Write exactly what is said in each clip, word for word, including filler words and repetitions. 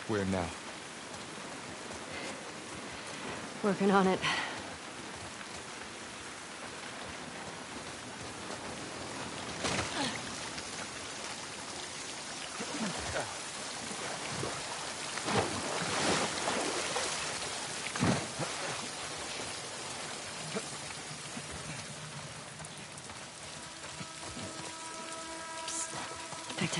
Where now? Working on it. Detected.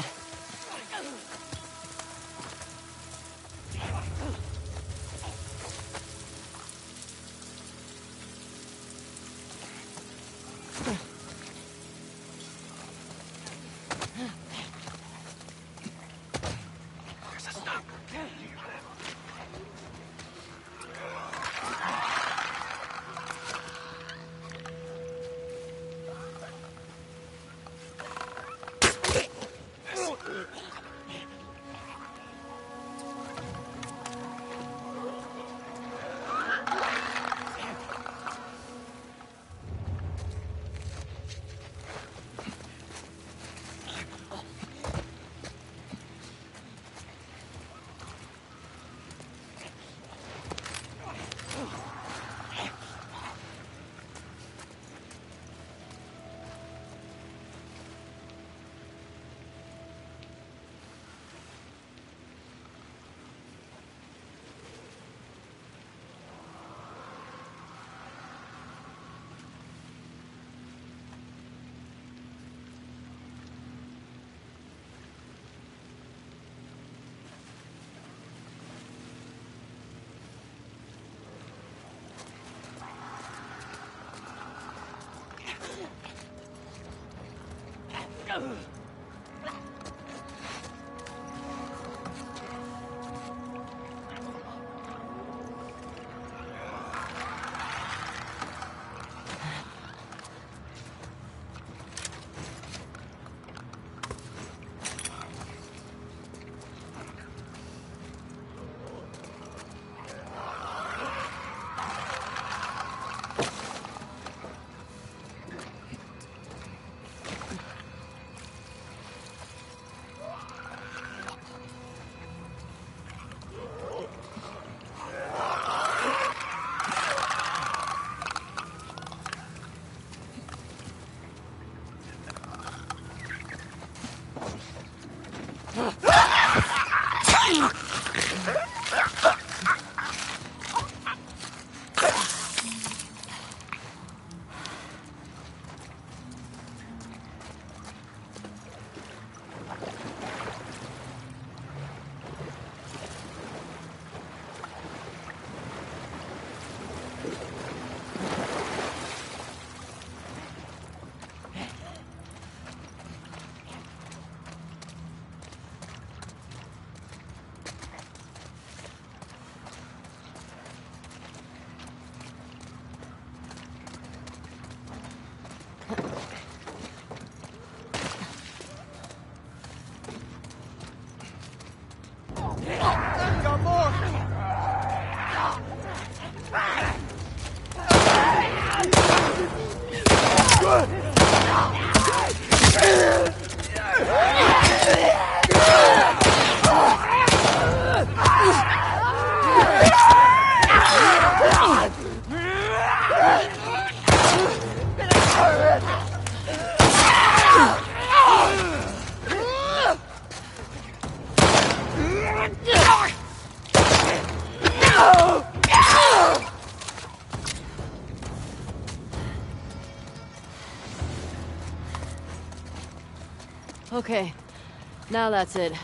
Okay, now that's it.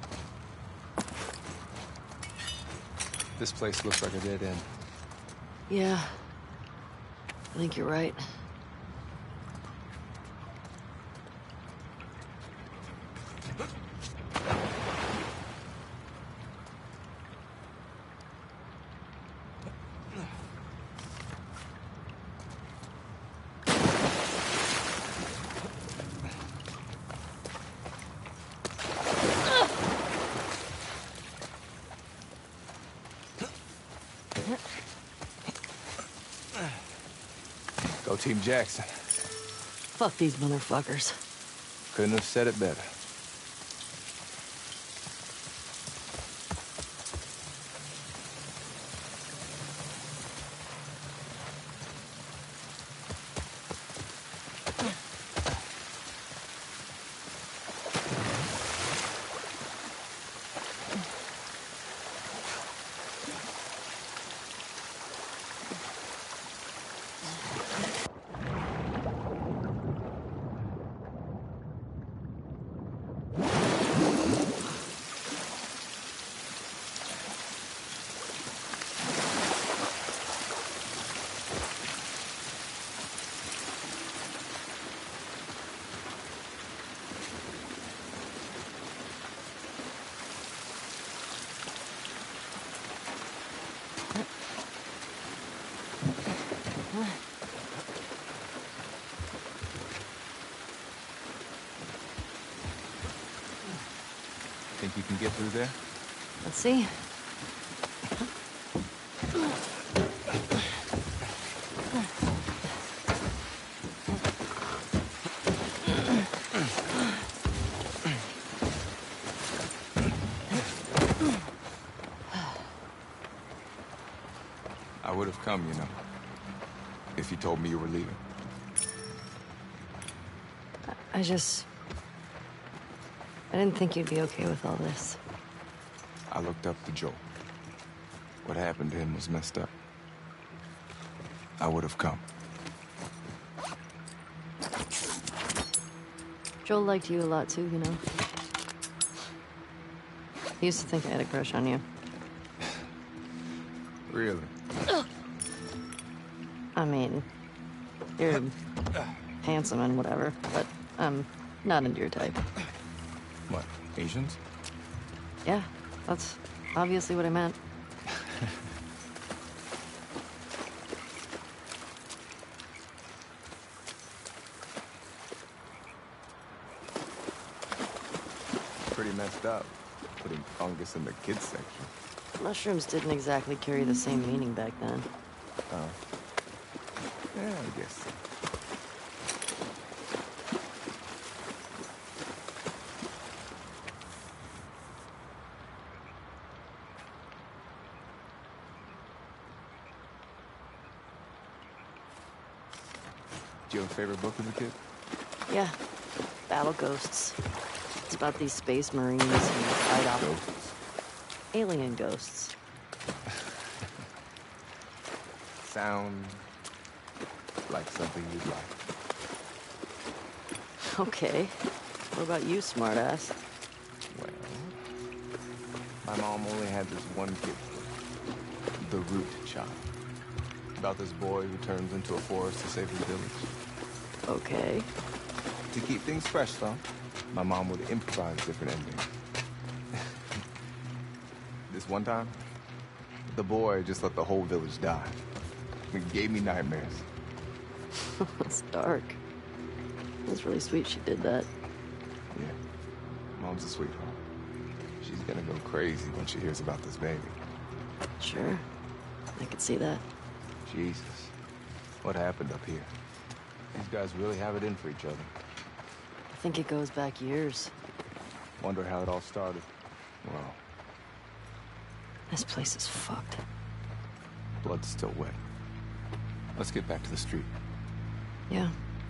This place looks like a dead end. Yeah, I think you're right. Go Team Jackson. Fuck these motherfuckers. Couldn't have said it better. Think you can get through there? Let's see. I would have come, you know, if you told me you were leaving. I just... I didn't think you'd be okay with all this. I looked up to Joel. What happened to him was messed up. I would have come. Joel liked you a lot too, you know. He used to think I had a crush on you. Really? I mean, you're handsome and whatever, but I'm not into your type. What, Asians? Yeah, that's obviously what I meant. Pretty messed up, putting fungus in the kids section. Mushrooms didn't exactly carry the same meaning back then. Oh. Yeah, I guess. Do you have a favorite book as a kid? Yeah, Battle Ghosts. It's about these space marines who fight off Ghosts. alien ghosts. Sound like something you'd like. Okay. What about you, smartass? Well, my mom only had this one kid, the Root Child. About this boy who turns into a forest to save his village. Okay. To keep things fresh, though, my mom would improvise different endings. This one time, the boy just let the whole village die. It gave me nightmares. That's dark. That's really sweet she did that. Yeah, Mom's a sweetheart. She's gonna go crazy when she hears about this baby. Sure. I could see that. Jesus, what happened up here? These guys really have it in for each other. I think it goes back years. Wonder how it all started. Well, This place is fucked. blood's still wet. Let's get back to the street. Yeah.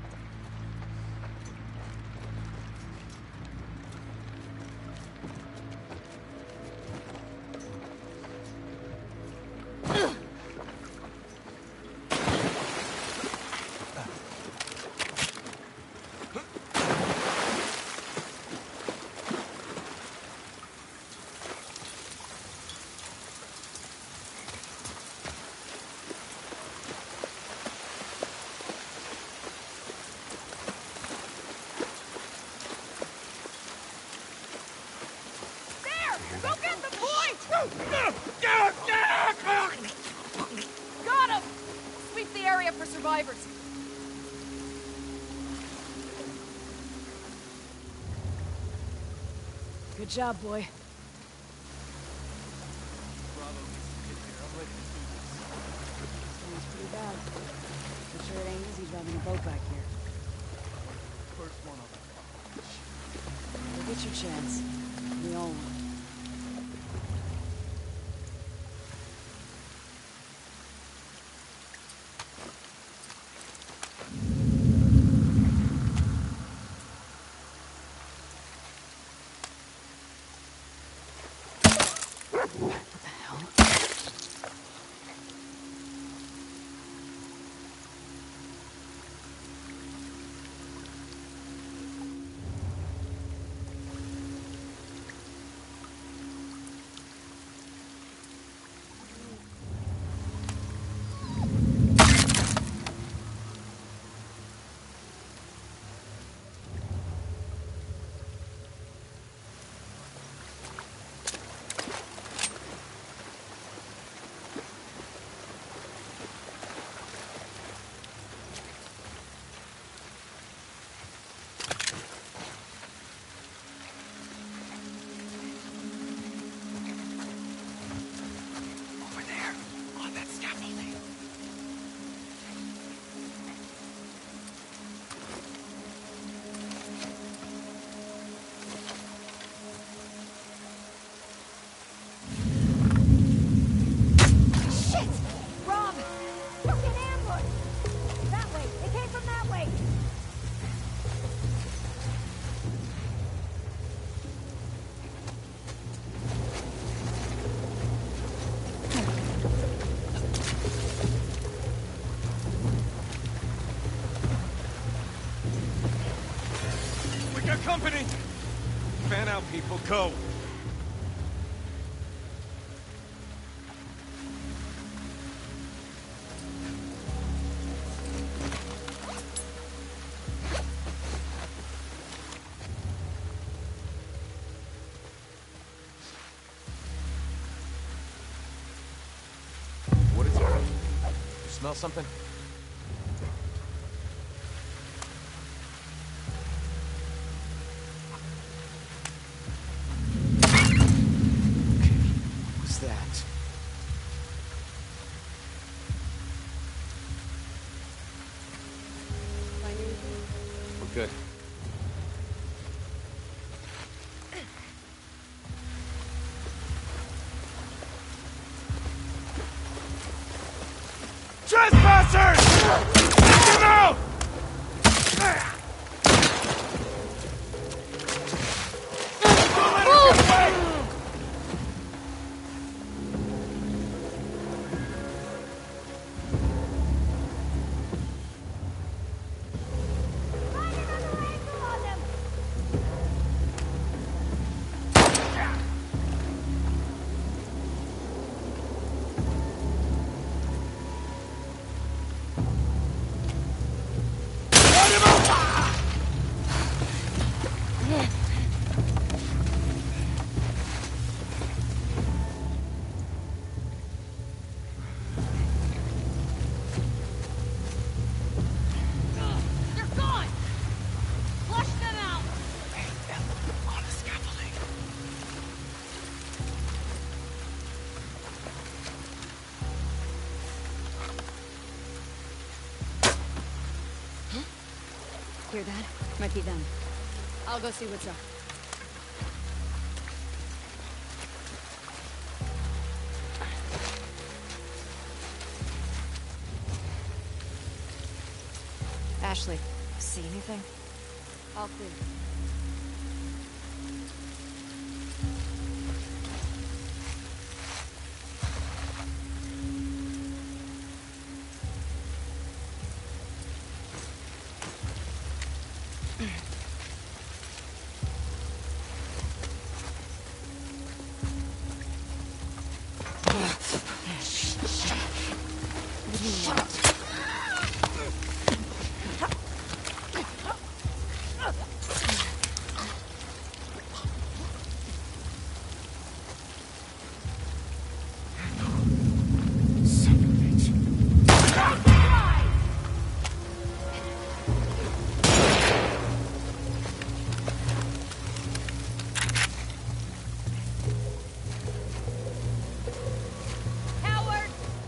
Got him! Sweep the area for survivors. Good job, boy. Sounds pretty bad. I'm sure it ain't easy driving a boat back here. First one of them. You'll get your chance. We all will. company! Fan out, people. Go! What is it? You smell something? What's that? Find anything? We're good. Trespassers! Get out! They're gone! Flush them out! On the scaffolding. Hear that? Might be them. I'll go see what's up. Ashley, see anything? All clear. Howard!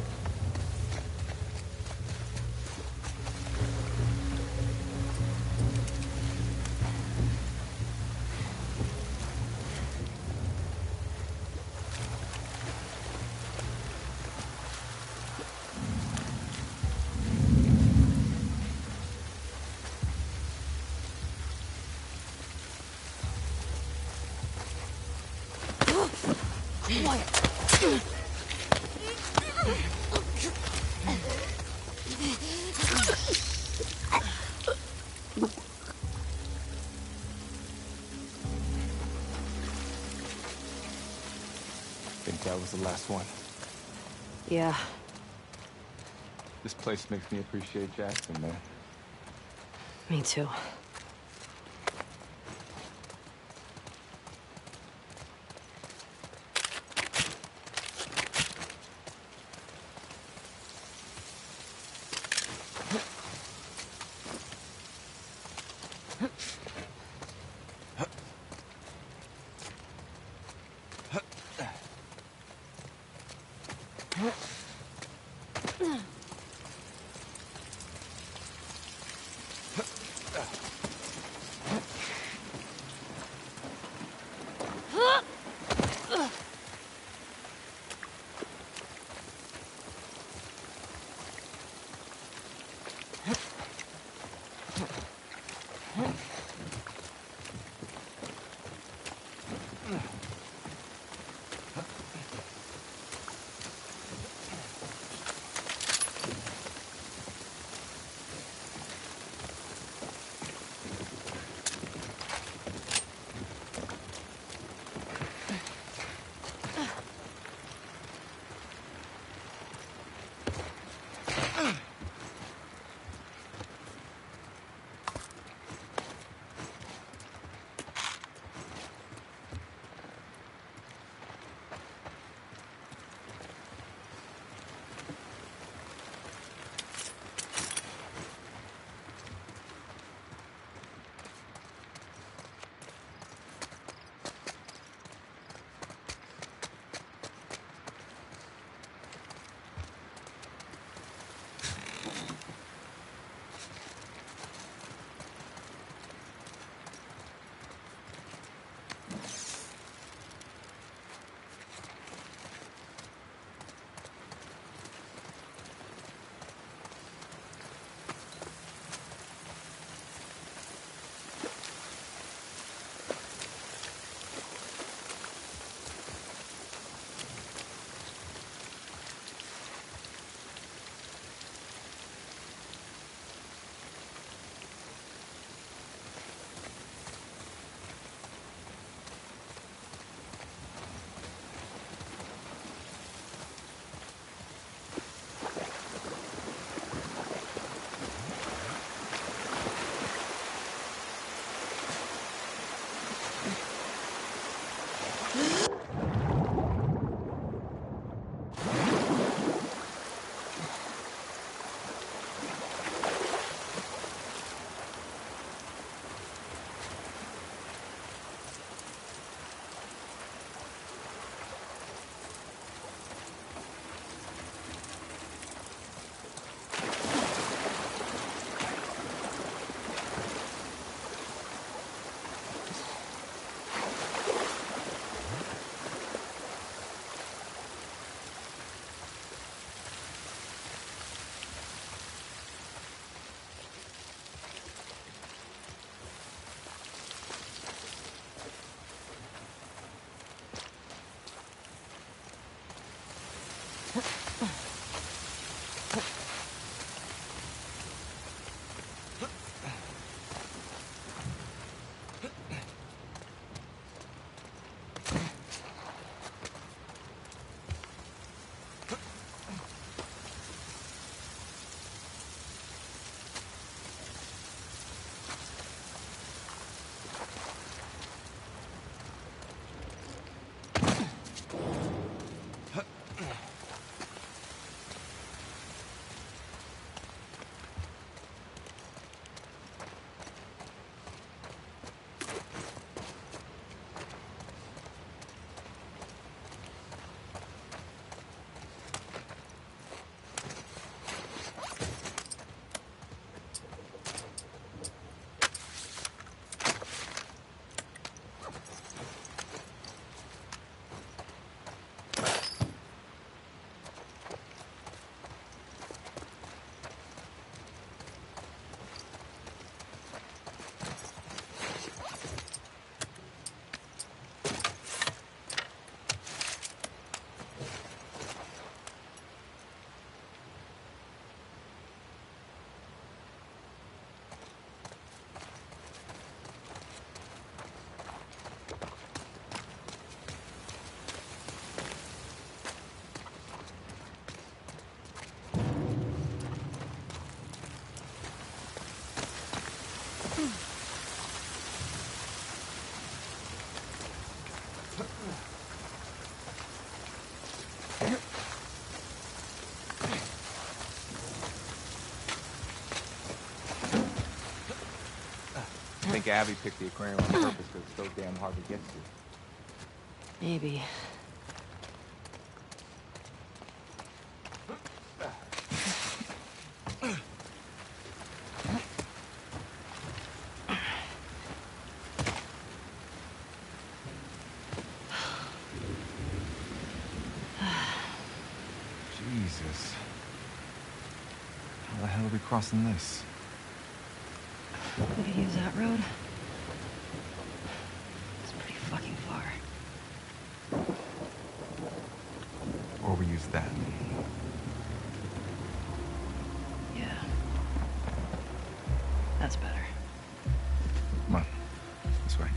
Think that was the last one. Yeah, This place makes me appreciate Jackson, man. me too. I think Abby picked the aquarium on purpose because it's so damn hard to get to. Maybe. Jesus. How the hell are we crossing this? We could use that road. It's pretty fucking far. Or we use that. Yeah. That's better. Come on. This way.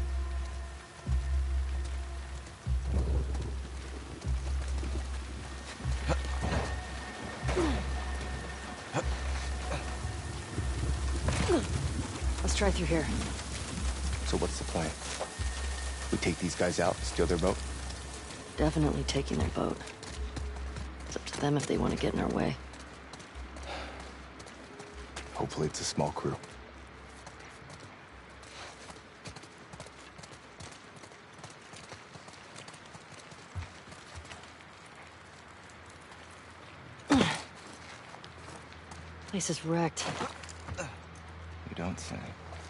Let's try through here. So what's the plan? We take these guys out, steal their boat? Definitely taking their boat. It's up to them if they want to get in our way. Hopefully it's a small crew. Place is wrecked. You don't say.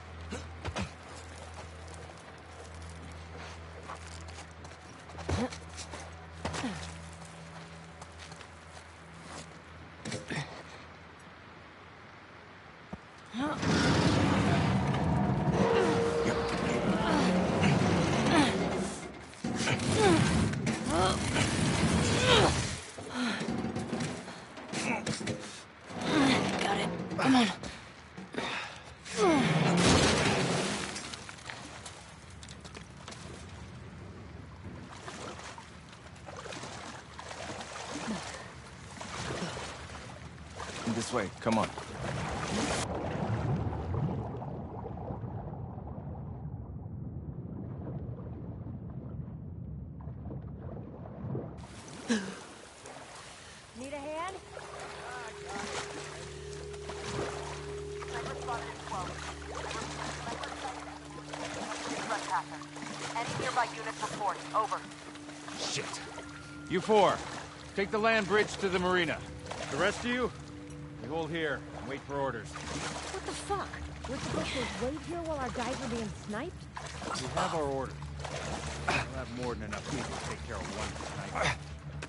Got it. Come on. This way, come on. Need a hand? Any nearby units report. Over. Shit. You four, take the land bridge to the marina. The rest of you, you hold here and wait for orders. What the fuck? We're supposed to wait here while our guys are being sniped? We have our orders. We'll have more than enough people to take care of one tonight.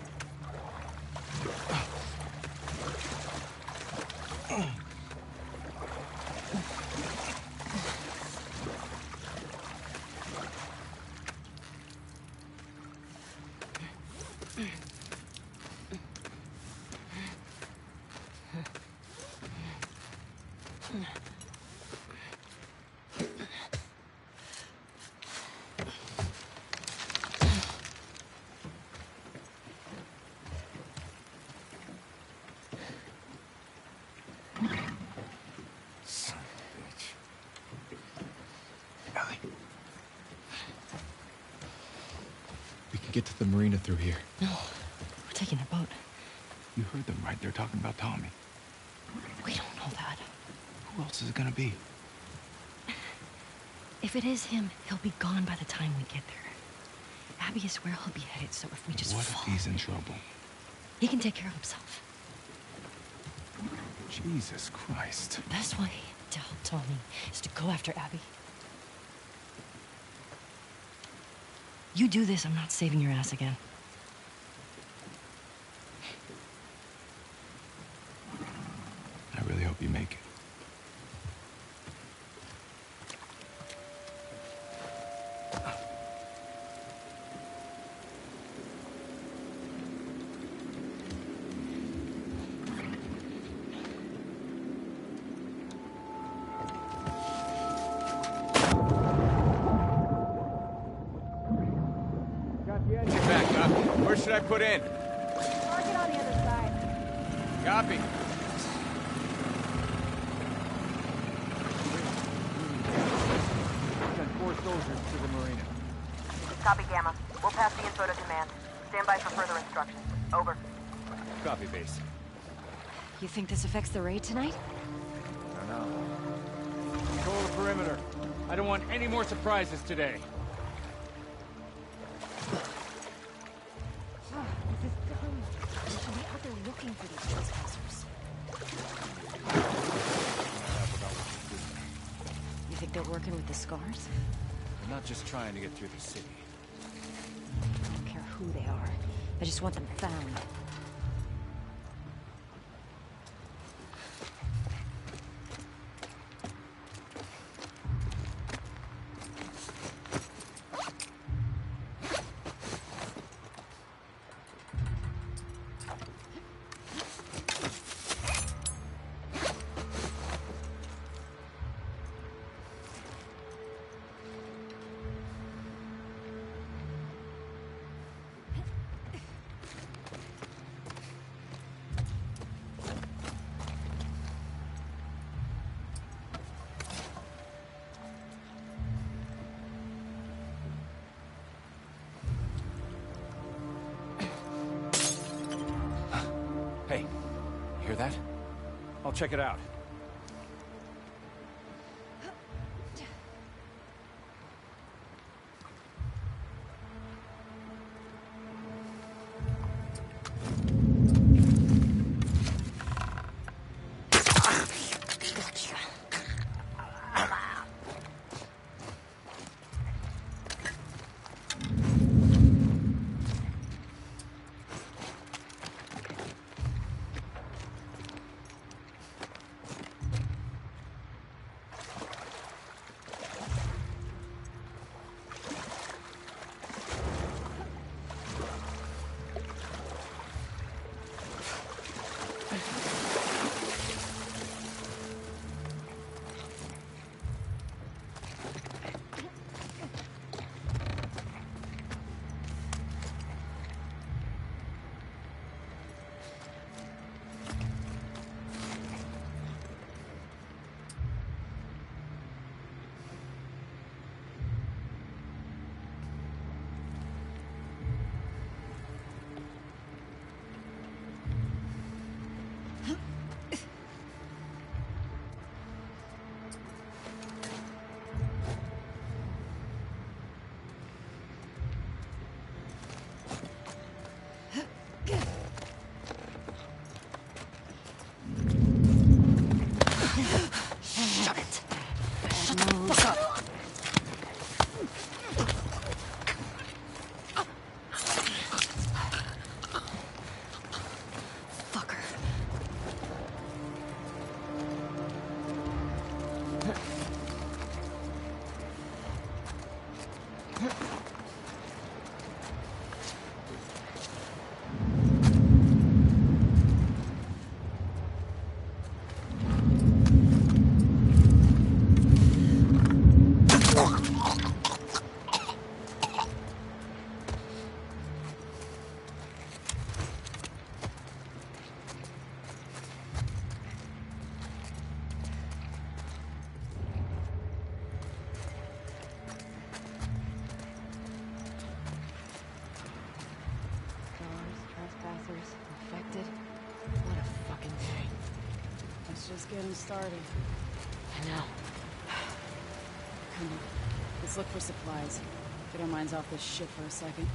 Son of a bitch. Ellie. We can get to the marina through here. No, we're taking their boat. You heard them, right? They're talking about Tommy. We don't know that. Who else is it gonna be? If it is him, he'll be gone by the time we get there. Abby is where he'll be headed, so if we just What if fall, he's in trouble? he can take care of himself. Jesus Christ. The best way to help Tommy is to go after Abby. You do this, I'm not saving your ass again. I really hope you make it. Got the engine back up. Where should I put in? Park it on the other side. Copy. Send four soldiers to the marina. Copy, Gamma. We'll pass the info to command. Stand by for further instructions. Over. Copy, base. You think this affects the raid tonight? I don't know. Control the perimeter. I don't want any more surprises today. This is dumb. We should be out there looking for these trespassers. You think they're working with the scars? I'm not just trying to get through the city. I don't care who they are. I just want them found. Hey, you hear that? I'll check it out. Just getting started. I know. Come on. Let's look for supplies. Get our minds off this shit for a second.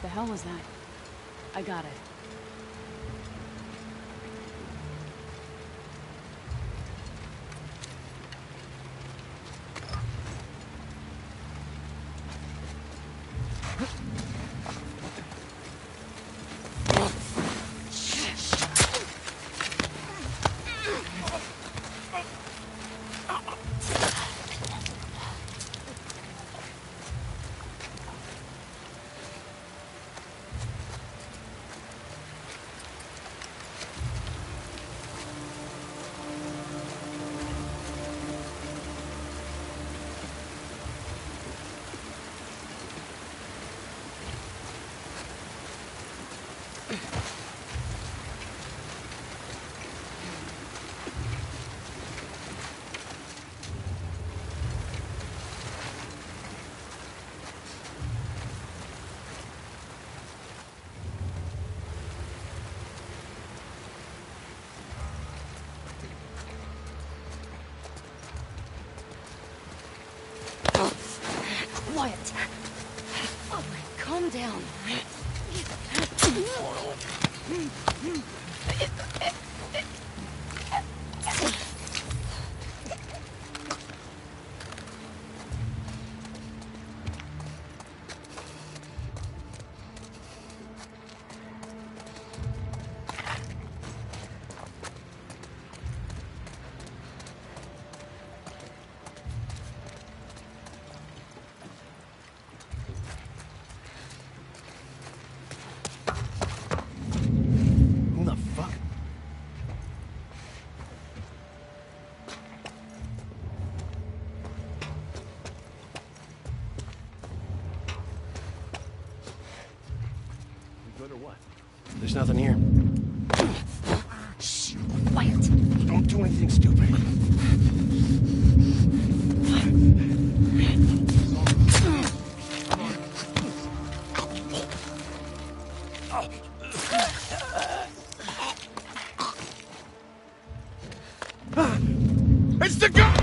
The hell was that? I got it. Quiet. Oh, calm down. Who the fuck? You good or what? There's nothing here. Shh. Quiet. Don't do anything stupid. It's the gun!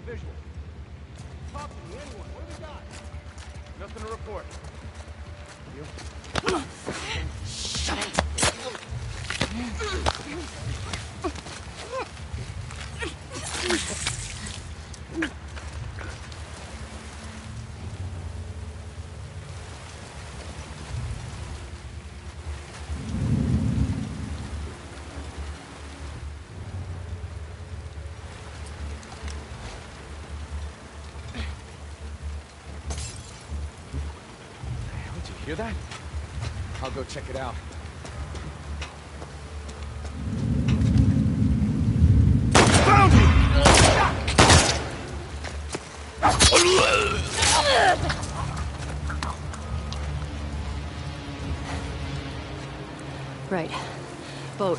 visual. Talk to me, anyone. What do we got? Nothing to report. You? Shut it. Did you hear that? I'll go check it out. Right. Boat.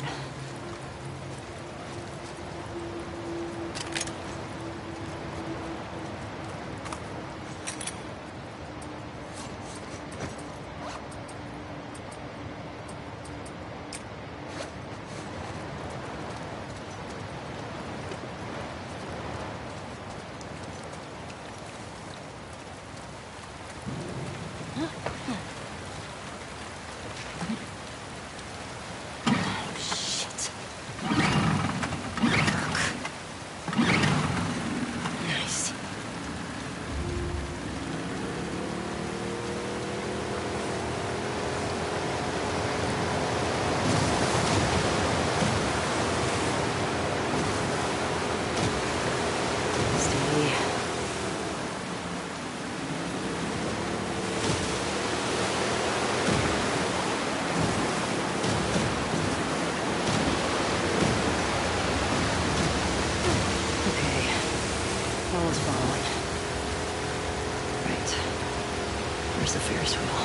Shit. Nice. Steady. Okay. No one's following. Right. Where's the Ferris wheel?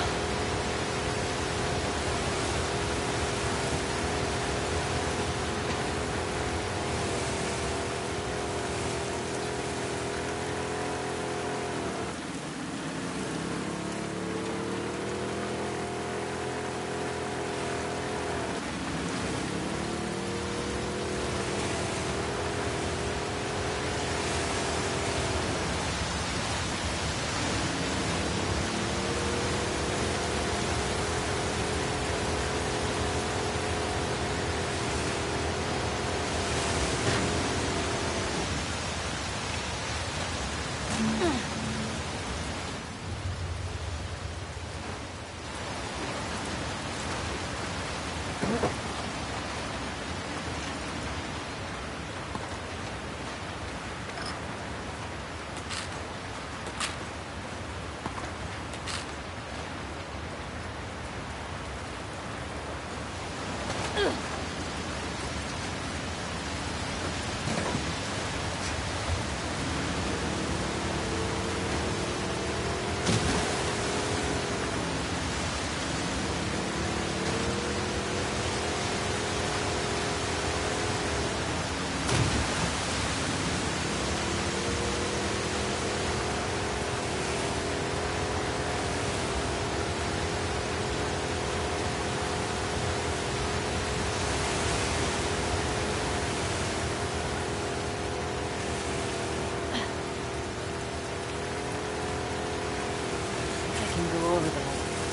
I can go over that.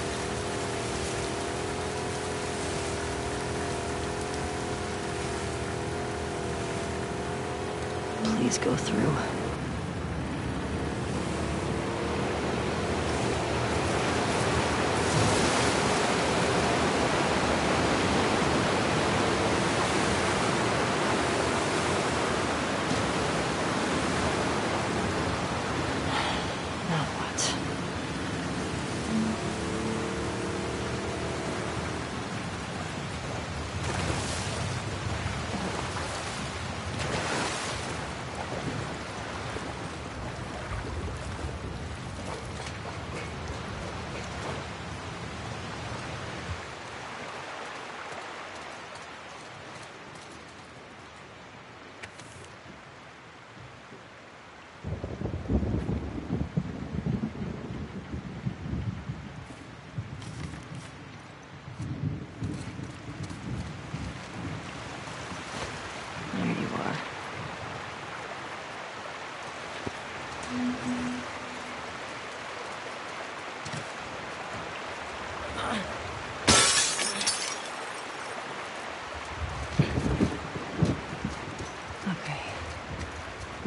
Please go through. Now what?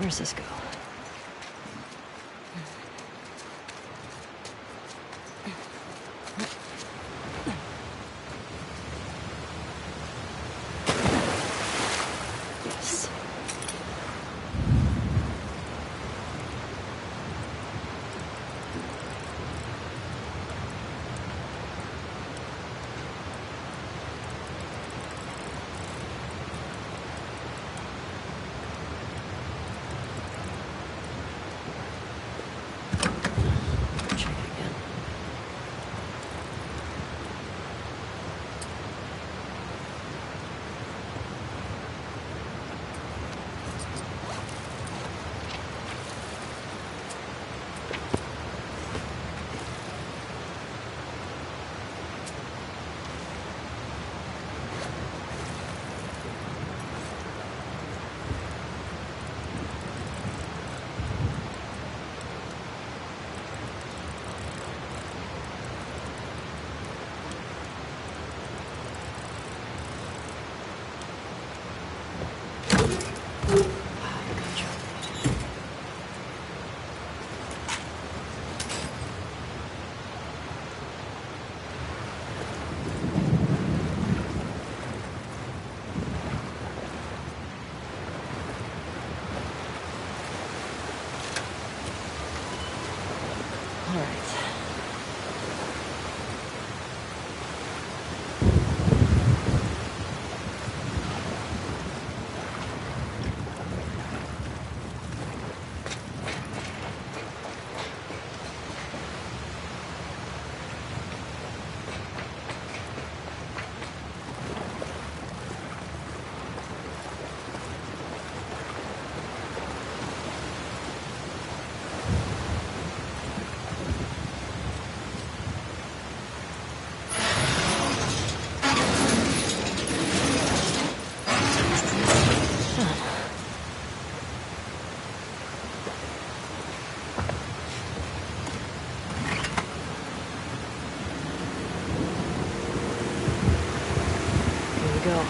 Where's this go? Yes. Check it again. All right. Here we go.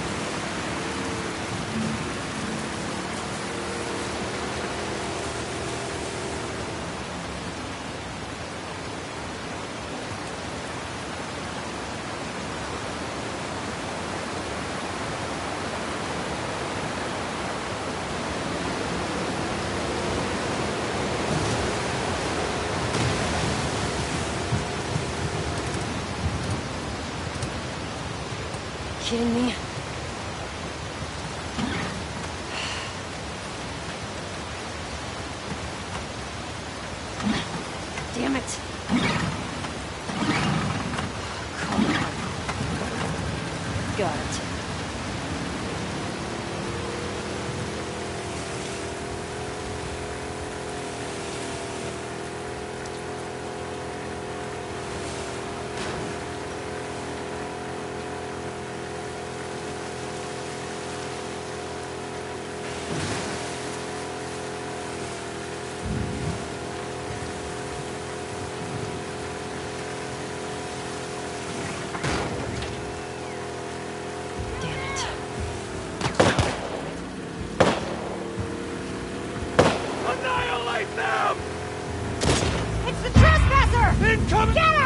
Kidding me? Damn it. Come on. Got it. Annihilate them! It's the trespasser! Incoming! Get